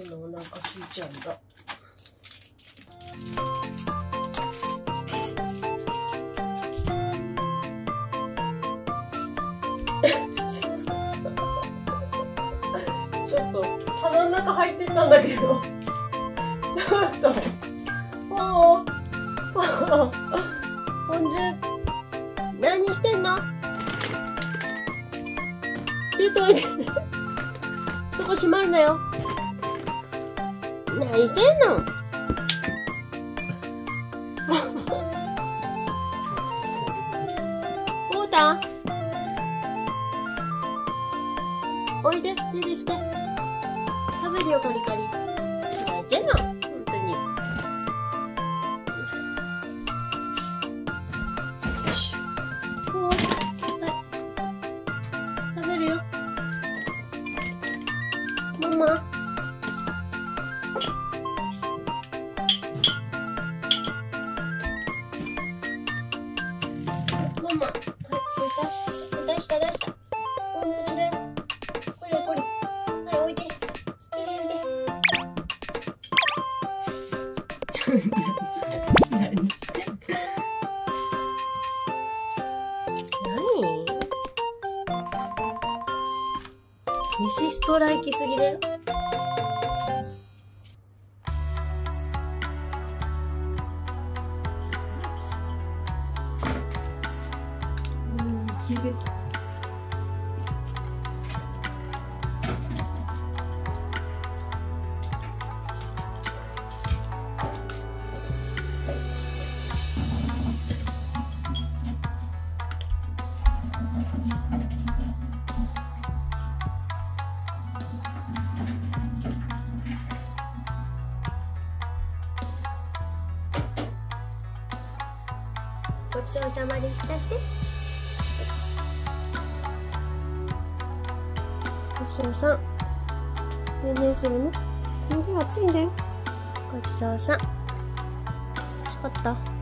んなお腹空いちゃうんだ。ちょっと棚の中入ってったんだけど、ちょっとほんじゅ何してんの？出といてそこ閉まるなよ。何してんの？こうたおいで、出てきて。食べるよ、カリカリ。何言ってんの？本当に。よし。こう。はい。食べるよ。ママ。ママ。はい、出した。こっちだよ。これ。はい、おいで。何してんの？飯ストライキすぎだよ。ごちそうさまでしたして。ごちそうさん。ねんねんするの？すごい暑いんだよ。ごちそうさん。欲しかった。